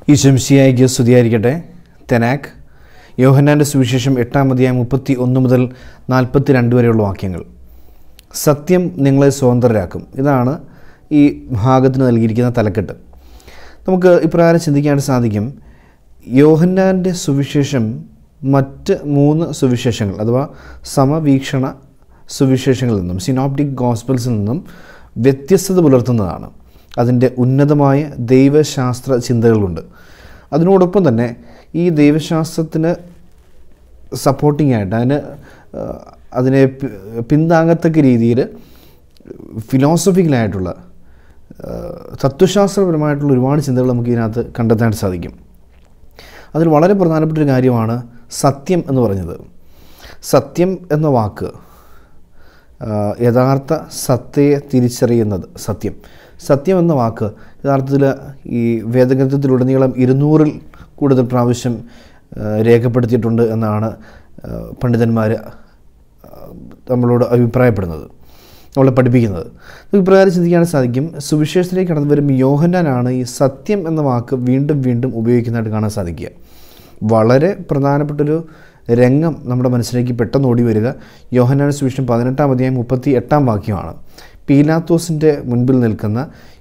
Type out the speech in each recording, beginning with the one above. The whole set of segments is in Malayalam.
ഈശംസിയായിക്ക് സ്തുതിയായിരിക്കട്ടെ. TaNaKh യോഹന്നാൻ്റെ സുവിശേഷം 8-ാം അധ്യായം 31 മുതൽ 42 വരെയുള്ള വാക്യങ്ങൾ. സത്യം നിങ്ങളെ സ്വതന്ത്രരാക്കും. ഇതാണ് ഈ ഭാഗത്തിന് നൽകിയിരിക്കുന്ന തലക്കെട്ട്. നമുക്ക് ഇപ്രകാരം ചിന്തിക്കാൻ സാധിക്കും. യോഹന്നാൻ്റെ സുവിശേഷം മറ്റ് 3 സുവിശേഷങ്ങൾ അഥവാ സമവീക്ഷണ സുവിശേഷങ്ങളിൽ നിന്നും സിനോപ്റ്റിക് ഗോസ്പൽസിൽ നിന്നും വ്യത്യസ്തത പുലർത്തുന്നതാണ്. അതിൻ്റെ ഉന്നതമായ ദൈവശാസ്ത്ര ചിന്തകളുണ്ട്. അതിനോടൊപ്പം തന്നെ ഈ ദൈവശാസ്ത്രത്തിന് സപ്പോർട്ടിംഗ് ആയിട്ട് അതിനെ പിന്താങ്ങത്തക്ക രീതിയിൽ ഫിലോസഫിക്കലായിട്ടുള്ള തത്വശാസ്ത്രപരമായിട്ടുള്ള ഒരുപാട് ചിന്തകൾ നമുക്ക് ഇതിനകത്ത് കണ്ടെത്താൻ സാധിക്കും. അതിൽ വളരെ പ്രധാനപ്പെട്ടൊരു കാര്യമാണ് സത്യം എന്ന് പറഞ്ഞത്. സത്യം എന്ന വാക്ക് യഥാർത്ഥ സത്യയെ തിരിച്ചറിയുന്നത്. സത്യം എന്ന വാക്ക് യഥാർത്ഥത്തിൽ ഈ വേദഗ്രന്ഥത്തിലുടനീളം 200-ൽ കൂടുതൽ പ്രാവശ്യം രേഖപ്പെടുത്തിയിട്ടുണ്ട് എന്നാണ് പണ്ഡിതന്മാർ നമ്മളോട് അഭിപ്രായപ്പെടുന്നത്, നമ്മളെ പഠിപ്പിക്കുന്നത്. ഇപ്രകാരം ചിന്തിക്കാൻ സാധിക്കും. സുവിശേഷത്തിലേക്ക് കടന്നു വരുമ്പോൾ യോഹന്നാനാണ് ഈ സത്യം എന്ന വാക്ക് വീണ്ടും വീണ്ടും ഉപയോഗിക്കുന്നതായിട്ട് കാണാൻ സാധിക്കുക. വളരെ പ്രധാനപ്പെട്ടൊരു രംഗം നമ്മുടെ മനസ്സിലേക്ക് പെട്ടെന്ന് ഓടി വരിക യോഹന്നാൻ്റെ സുവിശേഷം 18-ാം അധ്യായം 38-ാം വാക്യമാണ്. പീലാത്തോസിൻ്റെ മുൻപിൽ നിൽക്കുന്ന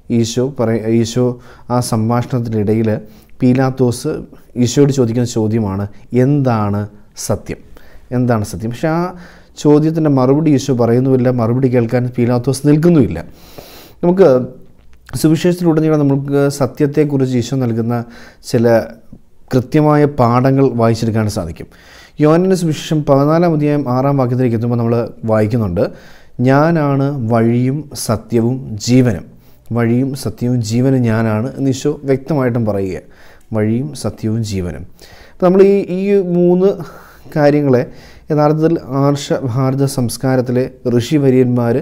ഈശോ ആ സംഭാഷണത്തിനിടയിൽ പീലാത്തോസ് ഈശോയോട് ചോദിക്കുന്ന ചോദ്യമാണ്, എന്താണ് സത്യം? പക്ഷേ ആ ചോദ്യത്തിൻ്റെ മറുപടി ഈശോ പറയുന്നുമില്ല, മറുപടി കേൾക്കാൻ പീലാത്തോസ് നിൽക്കുന്നുമില്ല. നമുക്ക് സുവിശേഷത്തിലുടനീളം നമുക്ക് സത്യത്തെക്കുറിച്ച് ഈശോ നൽകുന്ന ചില കൃത്യമായ പാഠങ്ങൾ വായിച്ചെടുക്കാൻ സാധിക്കും. യോഹന്നാൻ്റെ സുവിശേഷം 14-ാം അധ്യായം 6-ാം വാക്യത്തിലേക്ക് എത്തുമ്പോൾ നമ്മൾ വായിക്കുന്നുണ്ട്, ഞാനാണ് വഴിയും സത്യവും ജീവനും. വഴിയും സത്യവും ജീവനും ഞാനാണ് എന്ന് ഈശോ വ്യക്തമായിട്ടും പറയുക. വഴിയും സത്യവും ജീവനും. അപ്പോൾ നമ്മൾ ഈ 3 കാര്യങ്ങളെ യഥാർത്ഥത്തിൽ ഭാരത സംസ്കാരത്തിലെ ഋഷിവര്യന്മാർ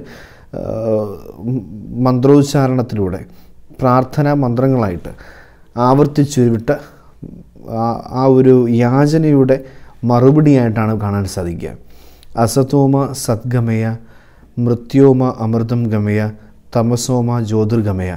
മന്ത്രോച്ചാരണത്തിലൂടെ പ്രാർത്ഥനാ മന്ത്രങ്ങളായിട്ട് ആവർത്തിച്ചുരുവിട്ട ആ ഒരു യാചനയുടെ മറുപടിയായിട്ടാണ് കാണാൻ സാധിക്കുക. അസതോമ സദ്ഗമയ, മൃത്യോമ അമൃതം ഗമയ, തമസോമ ജ്യോതിർഗമയ.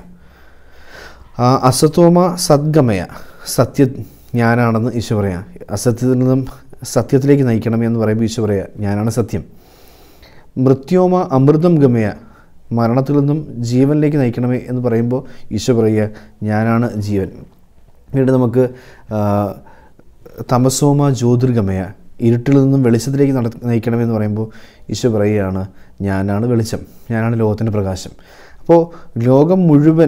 അസതോമ സദ്ഗമയ, സത്യം ഞാനാണെന്ന് ഈശോ പറയാം. അസത്യത്തിൽ നിന്നും സത്യത്തിലേക്ക് നയിക്കണമെന്ന് പറയുമ്പോൾ ഈശോ പറയാം, ഞാനാണ് സത്യം. മൃത്യോമ അമൃതം ഗമയ, മരണത്തിൽ നിന്നും ജീവനിലേക്ക് നയിക്കണമേ എന്ന് പറയുമ്പോൾ ഈശോ പറയുക, ഞാനാണ് ജീവൻ. വീണ്ടും നമുക്ക് തമസോമ ജ്യോതിർഗമയ, ഇരുട്ടിൽ നിന്നും വെളിച്ചത്തിലേക്ക് നയിക്കണമെന്ന് പറയുമ്പോൾ ഈശോ പറയുകയാണ്, ഞാനാണ് വെളിച്ചം, ഞാനാണ് ലോകത്തിൻ്റെ പ്രകാശം. അപ്പോൾ ലോകം മുഴുവൻ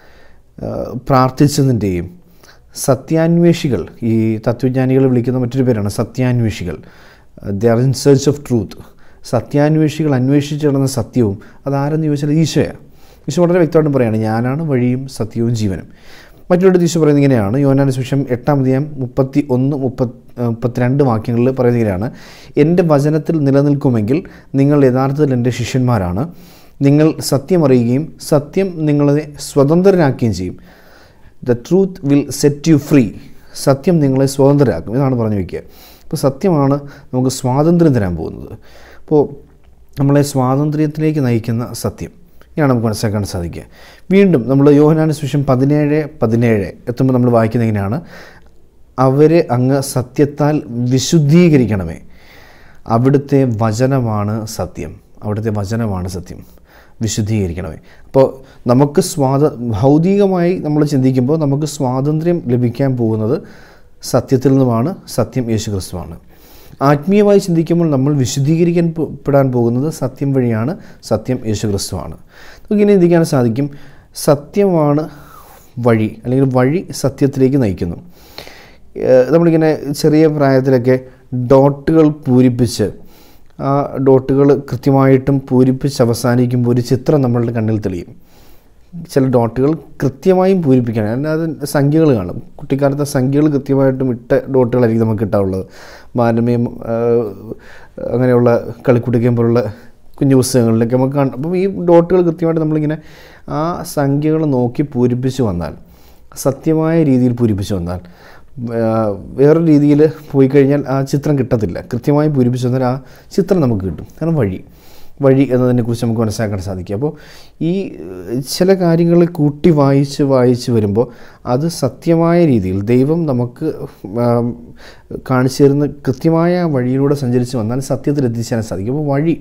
പ്രാർത്ഥിച്ചതിൻ്റെയും സത്യാന്വേഷികൾ, ഈ തത്വജ്ഞാനികൾ വിളിക്കുന്ന മറ്റൊരു പേരാണ് സത്യാന്വേഷികൾ. They are in search of truth. സത്യാന്വേഷികൾ അന്വേഷിച്ച് നടന്ന സത്യവും അതാരെന്ന് ചോദിച്ചാൽ ഈശോയാണ്. ഈശോ വളരെ വ്യക്തമായിട്ടും പറയുകയാണ്, ഞാനാണ് വഴിയും സത്യവും ജീവനും. മറ്റൊരിടത്ത് ഈശോ പറയുന്നത് ഇങ്ങനെയാണ്. യോഹന്നാൻ്റെ സുവിശേഷം 8-ാം അധ്യായം 31-32 വാക്യങ്ങളിൽ പറയുന്നത് ഇങ്ങനെയാണ്, എൻ്റെ വചനത്തിൽ നിലനിൽക്കുമെങ്കിൽ നിങ്ങൾ യഥാർത്ഥത്തിൽ എൻ്റെ ശിഷ്യന്മാരാണ്. നിങ്ങൾ സത്യം അറിയുകയും സത്യം നിങ്ങളെ സ്വതന്ത്രരാക്കുകയും ചെയ്യും. The truth will set you free. സത്യം നിങ്ങളെ സ്വതന്ത്രരാക്കും. ഇതാണ് പറഞ്ഞു വയ്ക്കുക. അപ്പോൾ സത്യമാണ് നമുക്ക് സ്വാതന്ത്ര്യം തരാൻ പോകുന്നത്. അപ്പോൾ നമ്മളെ സ്വാതന്ത്ര്യത്തിലേക്ക് നയിക്കുന്ന സത്യം ഇതാണ് നമുക്ക് മനസ്സിലാക്കാൻ സാധിക്കുക. വീണ്ടും നമ്മൾ യോഹന്നാൻ്റെ സുവിശേഷം 17 എത്തുമ്പോൾ നമ്മൾ വായിക്കുന്നത് എങ്ങനെയാണ്, അവരെ അങ്ങ് സത്യത്താൽ വിശുദ്ധീകരിക്കണമേ, അവിടുത്തെ വചനമാണ് സത്യം. വിശുദ്ധീകരിക്കണമേ. അപ്പോൾ നമുക്ക് ഭൗതികമായി നമ്മൾ ചിന്തിക്കുമ്പോൾ നമുക്ക് സ്വാതന്ത്ര്യം ലഭിക്കാൻ പോകുന്നത് സത്യത്തിൽ നിന്നുമാണ്. സത്യം യേശുക്രിസ്തുവാണ്. ആത്മീയമായി ചിന്തിക്കുമ്പോൾ നമ്മൾ വിശുദ്ധീകരിക്കപ്പെടാൻ പോകുന്നത് സത്യം വഴിയാണ്. സത്യം യേശുക്രിസ്തുവാണ്. നമുക്കിങ്ങനെ ചിന്തിക്കാൻ സാധിക്കും, സത്യമാണ് വഴി, അല്ലെങ്കിൽ വഴി സത്യത്തിലേക്ക് നയിക്കുന്നു. നമ്മളിങ്ങനെ ചെറിയ പ്രായത്തിലൊക്കെ ഡോട്ടുകൾ പൂരിപ്പിച്ച് ആ ഡോട്ടുകൾ കൃത്യമായിട്ടും പൂരിപ്പിച്ച് അവസാനിക്കുമ്പോൾ ഒരു ചിത്രം നമ്മളുടെ കണ്ണിൽ തെളിയും. ചില ഡോട്ടുകൾ കൃത്യമായും പൂരിപ്പിക്കാൻ, അല്ലാതെ സംഖ്യകൾ കാണും. കുട്ടിക്കാലത്തെ സംഖ്യകൾ കൃത്യമായിട്ടും ഇട്ട ഡോട്ടുകളായിരിക്കും നമുക്ക് കിട്ടാറുള്ളത്. ബാലമയും അങ്ങനെയുള്ള കളിക്കുട്ടിക്കയും പോലുള്ള കുഞ്ഞു പുസ്തകങ്ങളിലൊക്കെ നമുക്ക് കാണും. അപ്പം ഈ ഡോട്ടുകൾ കൃത്യമായിട്ട് നമ്മളിങ്ങനെ ആ സംഖ്യകൾ നോക്കി പൂരിപ്പിച്ച് വന്നാൽ, സത്യമായ രീതിയിൽ പൂരിപ്പിച്ച് വന്നാൽ, വേറൊരു രീതിയിൽ പോയി കഴിഞ്ഞാൽ ആ ചിത്രം കിട്ടത്തില്ല. കൃത്യമായി പൂരിപ്പിച്ച് വന്നാൽ ആ ചിത്രം നമുക്ക് കിട്ടും. കാരണം വഴി എന്നതിനെക്കുറിച്ച് നമുക്ക് മനസ്സിലാക്കാൻ സാധിക്കും. അപ്പോൾ ഈ ചില കാര്യങ്ങൾ കൂട്ടി വായിച്ച് വരുമ്പോൾ അത് സത്യമായ രീതിയിൽ ദൈവം നമുക്ക് കാണിച്ചു തരുന്ന കൃത്യമായ വഴിയിലൂടെ സഞ്ചരിച്ച് വന്നാൽ സത്യത്തിൽ എത്തിച്ചേരാൻ സാധിക്കും. അപ്പോൾ വഴി,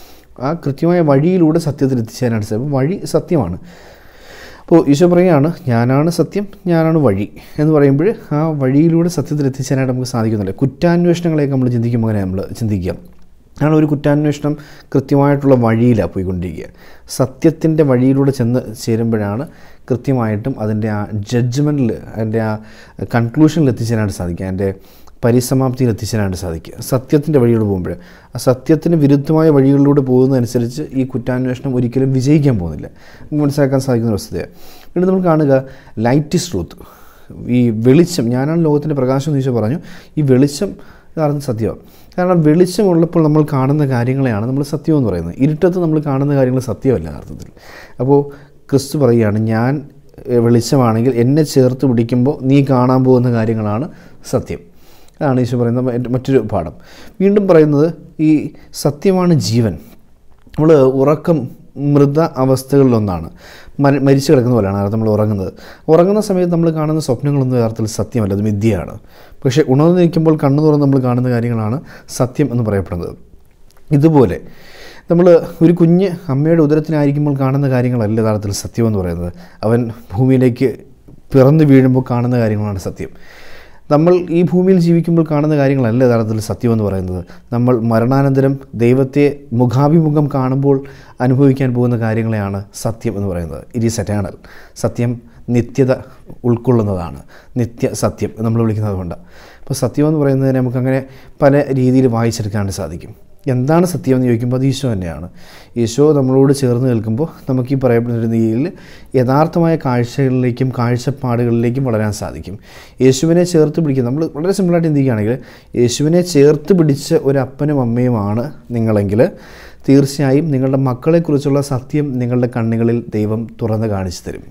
ആ കൃത്യമായ വഴിയിലൂടെ സത്യത്തിൽ എത്തിച്ചേരാനായിട്ട് സാധിക്കും. അപ്പോൾ വഴി സത്യമാണ്. അപ്പോൾ ഈശോ പറയുകയാണ്, ഞാനാണ് സത്യം, ഞാനാണ് വഴി എന്ന് പറയുമ്പോൾ ആ വഴിയിലൂടെ സത്യത്തിൽ എത്തിച്ചേരാനായിട്ട് നമുക്ക് സാധിക്കുന്നില്ല. കുറ്റാന്വേഷണങ്ങളെയൊക്കെ നമ്മൾ ചിന്തിക്കുമ്പോൾ അങ്ങനെ നമ്മൾ ചിന്തിക്കുക. കാരണം ഒരു കുറ്റാന്വേഷണം കൃത്യമായിട്ടുള്ള വഴിയിലാണ് പോയിക്കൊണ്ടിരിക്കുക. സത്യത്തിൻ്റെ വഴിയിലൂടെ ചെന്ന് ചേരുമ്പോഴാണ് കൃത്യമായിട്ടും അതിൻ്റെ ആ ജഡ്ജ്മെൻറ്റിൽ, അതിൻ്റെ ആ കൺക്ലൂഷനിൽ എത്തിച്ചേരാനായിട്ട് സാധിക്കുക, അതിൻ്റെ പരിസമാപ്തിയിൽ എത്തിച്ചേരാനായിട്ട് സാധിക്കുക. സത്യത്തിൻ്റെ വഴിയിലൂടെ പോകുമ്പോൾ ആ സത്യത്തിന് വിരുദ്ധമായ വഴികളിലൂടെ പോകുന്നതനുസരിച്ച് ഈ കുറ്റാന്വേഷണം ഒരിക്കലും വിജയിക്കാൻ പോകുന്നില്ല. നമുക്ക് മനസ്സിലാക്കാൻ സാധിക്കുന്ന വസ്തുതയാണ്. വീണ്ടും നമ്മൾ കാണുക, ലൈറ്റ് ഈസ് ട്രൂത്ത്. ഈ വെളിച്ചം, ഞാനാണ് ലോകത്തിൻ്റെ പ്രകാശം എന്ന് ഈശോ പറഞ്ഞു. ഈ വെളിച്ചം യഥാർത്ഥ സത്യമാണ്. കാരണം വെളിച്ചമുള്ളപ്പോൾ നമ്മൾ കാണുന്ന കാര്യങ്ങളെയാണ് നമ്മൾ സത്യം എന്ന് പറയുന്നത്. ഇരുട്ടത്ത് നമ്മൾ കാണുന്ന കാര്യങ്ങൾ സത്യമല്ല യഥാർത്ഥത്തിൽ. അപ്പോൾ ക്രിസ്തു പറയുകയാണ്, ഞാൻ വെളിച്ചമാണെങ്കിൽ എന്നെ ചേർത്ത് പിടിക്കുമ്പോൾ നീ കാണാൻ പോകുന്ന കാര്യങ്ങളാണ് സത്യം. അതാണ് ഈശോ പറയുന്ന മറ്റൊരു പാഠം. വീണ്ടും പറയുന്നത്, ഈ സത്യമാണ് ജീവൻ. നമ്മൾ ഉറക്കം മൃത അവസ്ഥകളിലൊന്നാണ്. മരിച്ചു കിടക്കുന്ന പോലെയാണ് അർത്ഥം നമ്മൾ ഉറങ്ങുന്ന സമയത്ത് നമ്മൾ കാണുന്ന സ്വപ്നങ്ങളൊന്നും യഥാർത്ഥത്തിൽ സത്യമല്ല, അത് മിഥ്യയാണ്. പക്ഷേ ഉണർന്നു നിൽക്കുമ്പോൾ കണ്ണു തുറന്ന് നമ്മൾ കാണുന്ന കാര്യങ്ങളാണ് സത്യം എന്ന് പറയപ്പെടുന്നത്. ഇതുപോലെ നമ്മൾ ഒരു കുഞ്ഞ് അമ്മയുടെ ഉദരത്തിലായിരിക്കുമ്പോൾ കാണുന്ന കാര്യങ്ങളല്ല യഥാർത്ഥത്തിൽ സത്യം എന്ന് പറയുന്നത്. അവൻ ഭൂമിയിലേക്ക് പിറന്നു വീഴുമ്പോൾ കാണുന്ന കാര്യങ്ങളാണ് സത്യം. നമ്മൾ ഈ ഭൂമിയിൽ ജീവിക്കുമ്പോൾ കാണുന്ന കാര്യങ്ങളല്ല യഥാർത്ഥത്തിൽ സത്യമെന്ന് പറയുന്നത്. നമ്മൾ മരണാനന്തരം ദൈവത്തെ മുഖാഭിമുഖം കാണുമ്പോൾ അനുഭവിക്കാൻ പോകുന്ന കാര്യങ്ങളെയാണ് സത്യം എന്ന് പറയുന്നത്. It is eternal. സത്യം നിത്യത ഉൾക്കൊള്ളുന്നതാണ്, നിത്യ സത്യം നമ്മൾ വിളിക്കുന്നത് കൊണ്ട്. അപ്പോൾ സത്യം എന്ന് പറയുന്നതിനെ നമുക്കങ്ങനെ പല രീതിയിൽ വായിച്ചെടുക്കാനായിട്ട് സാധിക്കും. എന്താണ് സത്യം എന്ന് ചോദിക്കുമ്പോൾ അത് ഈശോ തന്നെയാണ്. ഈശോ നമ്മളോട് ചേർന്ന് നിൽക്കുമ്പോൾ നമുക്ക് ഈ പറയപ്പെടുന്ന രീതിയിൽ യഥാർത്ഥമായ കാഴ്ചകളിലേക്കും കാഴ്ചപ്പാടുകളിലേക്കും വളരാൻ സാധിക്കും. യേശുവിനെ ചേർത്ത് പിടിക്കുക, നമ്മൾ വളരെ സിമ്പിളായിട്ട് ചിന്തിക്കുകയാണെങ്കിൽ യേശുവിനെ ചേർത്ത് പിടിച്ച ഒരു അപ്പനും അമ്മയുമാണ് നിങ്ങളെങ്കിൽ തീർച്ചയായും നിങ്ങളുടെ മക്കളെക്കുറിച്ചുള്ള സത്യം നിങ്ങളുടെ കണ്ണുകളിൽ ദൈവം തുറന്ന് കാണിച്ചു തരും.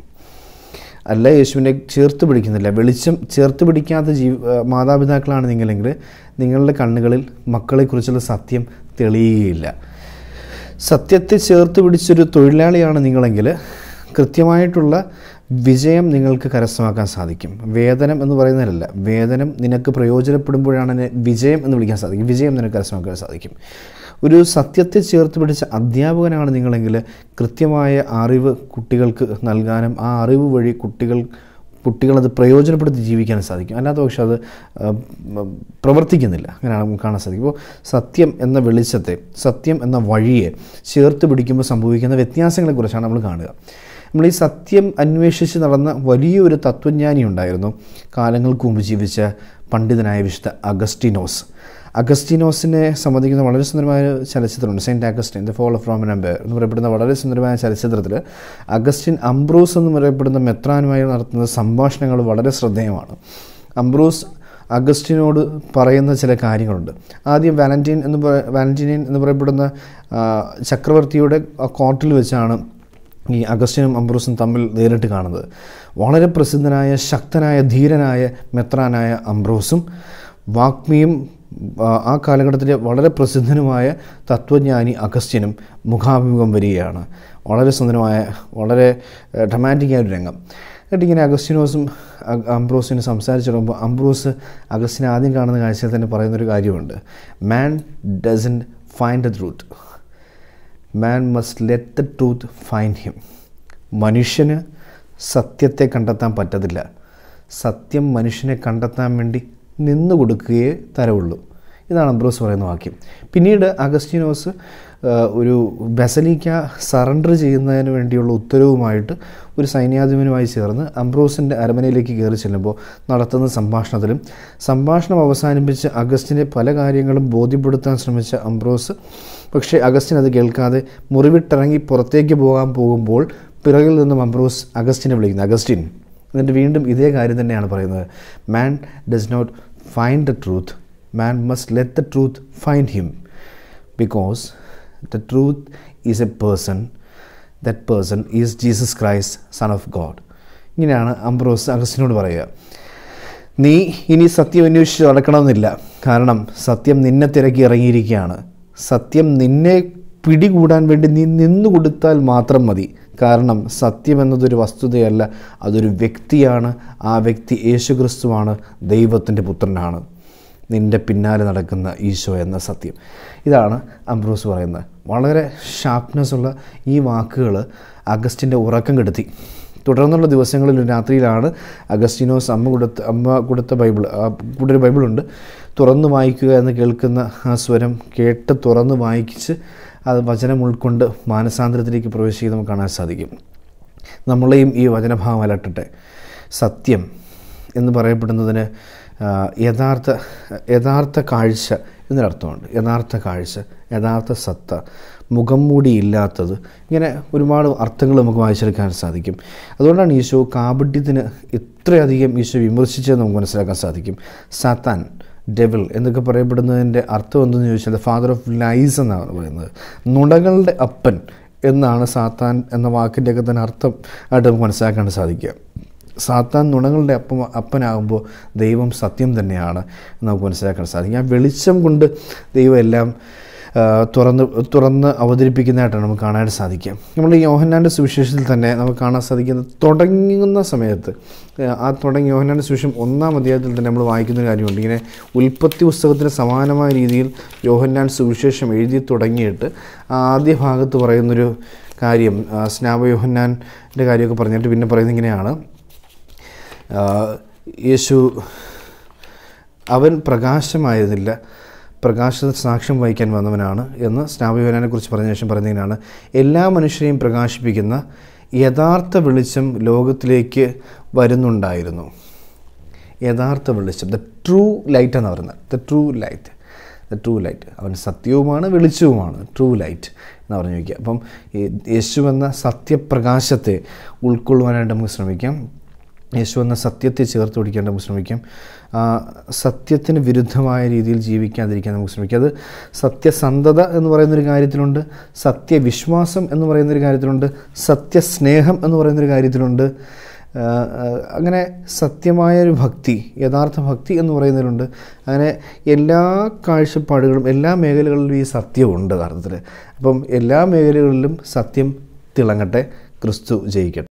അല്ല, യേശുവിനെ ചേർത്ത് പിടിക്കുന്നില്ല, വെളിച്ചം ചേർത്ത് പിടിക്കാത്ത മാതാപിതാക്കളാണ് നിങ്ങളെങ്കിൽ നിങ്ങളുടെ കണ്ണുകളിൽ മക്കളെക്കുറിച്ചുള്ള സത്യം തെളിയുകയില്ല. സത്യത്തെ ചേർത്ത് പിടിച്ചൊരു തൊഴിലാളിയാണ് നിങ്ങളെങ്കിൽ കൃത്യമായിട്ടുള്ള വിജയം നിങ്ങൾക്ക് കരസ്ഥമാക്കാൻ സാധിക്കും. വേതനം എന്ന് പറയുന്നതിലല്ല, വേതനം നിനക്ക് പ്രയോജനപ്പെടുമ്പോഴാണ് വിജയം എന്ന് വിളിക്കാൻ സാധിക്കും. വിജയം നിനക്ക് കരസ്ഥമാക്കാൻ സാധിക്കും. ഒരു സത്യത്തെ ചേർത്ത് പിടിച്ച അധ്യാപകനാണ് നിങ്ങളെങ്കിൽ കൃത്യമായ അറിവ് കുട്ടികൾക്ക് നൽകാനും ആ അറിവ് വഴി കുട്ടികളത് പ്രയോജനപ്പെടുത്തി ജീവിക്കാനും സാധിക്കും. അല്ലാത്ത പക്ഷേ അത് പ്രവർത്തിക്കുന്നില്ല. അങ്ങനെയാണ് നമുക്ക് കാണാൻ സാധിക്കും. അപ്പോൾ സത്യം എന്ന വെളിച്ചത്തെ, സത്യം എന്ന വഴിയെ ചേർത്ത് പിടിക്കുമ്പോൾ സംഭവിക്കുന്ന വ്യത്യാസങ്ങളെക്കുറിച്ചാണ് നമ്മൾ കാണുക. നമ്മൾ ഈ സത്യം അന്വേഷിച്ച് നടന്ന വലിയൊരു തത്വജ്ഞാനി ഉണ്ടായിരുന്നു, കാലങ്ങൾക്ക് മുമ്പ് ജീവിച്ച പണ്ഡിതനായ വിശുദ്ധ അഗസ്റ്റിനോസിനെ സംബന്ധിക്കുന്ന വളരെ സുന്ദരമായ ചലച്ചിത്രമുണ്ട്, Saint Augustine the fall of Roman empire എന്ന് പറയപ്പെടുന്ന വളരെ സുന്ദരമായ ചലച്ചിത്രത്തിൽ അഗസ്റ്റിൻ അംബ്രോസ് എന്ന് പറയപ്പെടുന്ന മെത്രാനുമായി നടത്തുന്ന സംഭാഷണങ്ങൾ വളരെ ശ്രദ്ധേയമാണ്. അംബ്രോസ് അഗസ്റ്റിനോട് പറയുന്ന ചില കാര്യങ്ങളുണ്ട്. ആദ്യം വാലന്റീൻ എന്ന് പറയപ്പെടുന്ന ചക്രവർത്തിയുടെ കോർട്ടിൽ വെച്ചാണ് ഈ അഗസ്റ്റിനും അംബ്രോസും തമ്മിൽ നേരിട്ട് കാണുന്നത്. വളരെ പ്രസിദ്ധനായ ശക്തനായ ധീരനായ മെത്രാനായ അംബ്രോസും വാഗ്മിയും ആ കാലഘട്ടത്തിലെ വളരെ പ്രസിദ്ധനുമായ തത്വജ്ഞാനി അഗസ്റ്റിനും മുഖാഭിമുഖം വരികയാണ്. വളരെ സുന്ദരമായ, വളരെ ഡ്രമാറ്റിക്കായൊരു രംഗം. എന്നിട്ട് ഇങ്ങനെ അഗസ്റ്റിനോസും അംബ്രോസിനും സംസാരിച്ചു തുടങ്ങുമ്പോൾ അംബ്രോസ് അഗസ്റ്റിനെ ആദ്യം കാണുന്ന കാഴ്ചയിൽ തന്നെ പറയുന്നൊരു കാര്യമുണ്ട്, man doesn't find the truth, man must let the truth find him. മനുഷ്യന് സത്യത്തെ കണ്ടെത്താൻ പറ്റത്തില്ല, സത്യം മനുഷ്യനെ കണ്ടെത്താൻ വേണ്ടി നിന്നു കൊടുക്കുകയേ തരവുള്ളൂ. ഇതാണ് അംബ്രോസ് പറയുന്ന വാക്യം. പിന്നീട് അഗസ്റ്റിനോസ് ഒരു ബസലിക്ക സറണ്ടർ ചെയ്യുന്നതിന് വേണ്ടിയുള്ള ഉത്തരവുമായിട്ട് ഒരു സൈന്യാധിപനുമായി ചേർന്ന് അംബ്രോസിൻ്റെ അരമനയിലേക്ക് കയറി ചെല്ലുമ്പോൾ നടത്തുന്ന സംഭാഷണം അവസാനിപ്പിച്ച് അഗസ്റ്റിനെ പല കാര്യങ്ങളും ബോധ്യപ്പെടുത്താൻ ശ്രമിച്ച അംബ്രോസ്, പക്ഷേ അഗസ്റ്റിൻ അത് കേൾക്കാതെ മുറിവിട്ടിറങ്ങി പുറത്തേക്ക് പോകുമ്പോൾ പിറകിൽ നിന്നും അംബ്രോസ് അഗസ്റ്റിനെ വിളിക്കുന്നു, അഗസ്റ്റിൻ. എന്നിട്ട് വീണ്ടും ഇതേ കാര്യം തന്നെയാണ് പറയുന്നത്, man does not find the truth, man must let the truth find him, because the truth is a person, that person is Jesus Christ son of God. ഇങ്ങനെയാണ് അംബ്രോസ് അഗസ്റ്റിനോട് പറയുക. നീ ഇനി സത്യം അന്വേഷിച്ച് നടക്കണമെന്നില്ല, കാരണം സത്യം നിന്നെ തിരക്കി ഇറങ്ങിയിരിക്കുകയാണ്. സത്യം നിന്നെ പിടികൂടാൻ വേണ്ടി നീ നിന്നു കൊടുത്താൽ മാത്രം മതി. കാരണം സത്യം എന്നതൊരു വസ്തുതയല്ല, അതൊരു വ്യക്തിയാണ്. ആ വ്യക്തി യേശുക്രിസ്തുവാണ്, ദൈവത്തിൻ്റെ പുത്രനാണ്, നിൻ്റെ പിന്നാലെ നടക്കുന്ന ഈശോ എന്ന സത്യം. ഇതാണ് അംബ്രോസ് പറയുന്നത്. വളരെ ഷാർപ്നെസ്സുള്ള ഈ വാക്കുകൾ അഗസ്റ്റിൻ്റെ ഉറക്കം കെടുത്തി. തുടർന്നുള്ള ദിവസങ്ങളിൽ രാത്രിയിലാണ് അഗസ്റ്റിനോസ് അമ്മ കൊടുത്ത ബൈബിൾ, കൂടെ ഒരു ബൈബിളുണ്ട്, തുറന്ന് വായിക്കുക എന്ന് കേൾക്കുന്ന ആ സ്വരം കേട്ട് തുറന്ന് വായിച്ച് അത് വചനം ഉൾക്കൊണ്ട് മാനസാന്തരത്തിലേക്ക് പ്രവേശിക്കുന്നത് നമുക്ക് കാണാൻ സാധിക്കും. നമ്മളെയും ഈ വചനഭാവം അലട്ടട്ടെ. സത്യം എന്ന് പറയപ്പെടുന്നതിന് യഥാർത്ഥ കാഴ്ച എന്നൊരർത്ഥമുണ്ട്. യഥാർത്ഥ കാഴ്ച, യഥാർത്ഥ സത്ത, മുഖം മൂടിയില്ലാത്തത്, ഇങ്ങനെ ഒരുപാട് അർത്ഥങ്ങൾ നമുക്ക് വായിച്ചെടുക്കാൻ സാധിക്കും. അതുകൊണ്ടാണ് ഈശോ കാപട്യത്തിന് ഇത്രയധികം ഈശോ വിമർശിച്ചതെന്ന് നമുക്ക് മനസ്സിലാക്കാൻ സാധിക്കും. സാത്താൻ, ഡെവിൾ എന്നൊക്കെ പറയപ്പെടുന്നതിൻ്റെ അർത്ഥം എന്തെന്ന് ചോദിച്ചാൽ ഫാദർ ഓഫ് ലൈസ് എന്നാണ് പറയുന്നത്. നുണകളുടെ അപ്പൻ എന്നാണ് സാത്താൻ എന്ന വാക്കിൻ്റെയൊക്കെ തന്നെ അർത്ഥം ആയിട്ട് നമുക്ക് മനസ്സിലാക്കാൻ സാധിക്കുക. സാത്താൻ നുണകളുടെ അപ്പനാകുമ്പോൾ ദൈവം സത്യം തന്നെയാണ് എന്ന് നമുക്ക് മനസ്സിലാക്കാൻ സാധിക്കും. ആ വെളിച്ചം കൊണ്ട് ദൈവം എല്ലാം തുറന്ന് അവതരിപ്പിക്കുന്നതായിട്ടാണ് നമുക്ക് കാണാൻ സാധിക്കുക. നമ്മൾ ഈ യോഹന്നാൻ്റെ സുവിശേഷത്തിൽ തന്നെ നമുക്ക് കാണാൻ സാധിക്കുന്നത് തുടങ്ങുന്ന സമയത്ത് യോഹന്നാൻ്റെ സുവിശേഷം 1-ാം അധ്യായത്തിൽ തന്നെ നമ്മൾ വായിക്കുന്ന കാര്യമുണ്ട്. ഇങ്ങനെ ഉൽപ്പത്തി പുസ്തകത്തിന് സമാനമായ രീതിയിൽ യോഹന്നാൻ സുവിശേഷം എഴുതി തുടങ്ങിയിട്ട് ആദ്യ ഭാഗത്ത് പറയുന്നൊരു കാര്യം, സ്നാപക യോഹന്നാൻ്റെ കാര്യമൊക്കെ പറഞ്ഞിട്ട് പിന്നെ പറയുന്നത് ഇങ്ങനെയാണ്: യേശു അവൻ പ്രകാശമായതില്ല, പ്രകാശത്തിന് സാക്ഷ്യം വഹിക്കാൻ വന്നവനാണ് എന്ന് സ്നാപക യോഹന്നാനെക്കുറിച്ച് പറഞ്ഞ ശേഷം പറയുന്നതിനാണ് എല്ലാ മനുഷ്യരെയും പ്രകാശിപ്പിക്കുന്ന യഥാർത്ഥ വെളിച്ചം ലോകത്തിലേക്ക് വരുന്നുണ്ടായിരുന്നു. യഥാർത്ഥ വെളിച്ചം, ദ ട്രൂ ലൈറ്റ് എന്ന് പറയുന്നത്. ദ ട്രൂ ലൈറ്റ് അവൻ സത്യവുമാണ് വെളിച്ചവുമാണ്, ട്രൂ ലൈറ്റ് എന്ന് പറഞ്ഞു വയ്ക്കുക. അപ്പം യേശു എന്ന സത്യപ്രകാശത്തെ ഉൾക്കൊള്ളുവാനായിട്ട് നമുക്ക് ശ്രമിക്കാം. യേശു എന്ന സത്യത്തെ ചേർത്ത് പിടിക്കാൻ നമുക്ക് ശ്രമിക്കാം. സത്യത്തിന് വിരുദ്ധമായ രീതിയിൽ ജീവിക്കാതിരിക്കാൻ നമുക്ക് ശ്രമിക്കാം. അത് സത്യസന്ധത എന്ന് പറയുന്നൊരു കാര്യത്തിലുണ്ട്, സത്യവിശ്വാസം എന്ന് പറയുന്നൊരു കാര്യത്തിലുണ്ട്, സത്യസ്നേഹം എന്ന് പറയുന്നൊരു കാര്യത്തിലുണ്ട്. അങ്ങനെ സത്യമായൊരു ഭക്തി, യഥാർത്ഥ ഭക്തി എന്ന് പറയുന്നതിലുണ്ട്. അങ്ങനെ എല്ലാ കാഴ്ചപ്പാടുകളും എല്ലാ മേഖലകളിലും ഈ സത്യമുണ്ട് യഥാർത്ഥത്തിൽ. അപ്പം എല്ലാ മേഖലകളിലും സത്യം തിളങ്ങട്ടെ. ക്രിസ്തു ജയിക്കട്ടെ.